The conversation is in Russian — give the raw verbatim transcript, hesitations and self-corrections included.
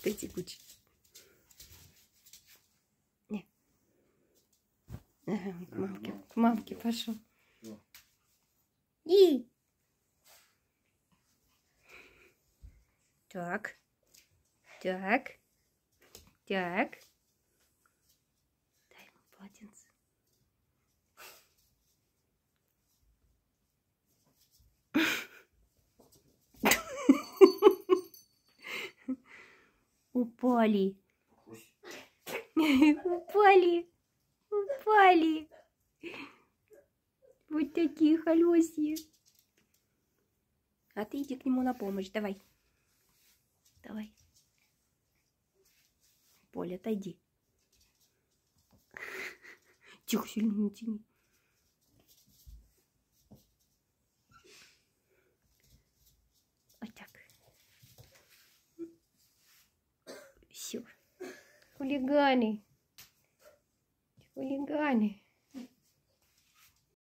Ты текучий. Не. Ага, к мамке, к мамке пошел. И. Так. Так. Так. Дай ему полотенце. Упали. Упали. Упали. Вот такие холёсьи. А ты иди к нему на помощь. Давай. Давай. Поля, отойди. Тихо, сильно не тяни. Вот так. Все. Хулиганы. Хулиганы.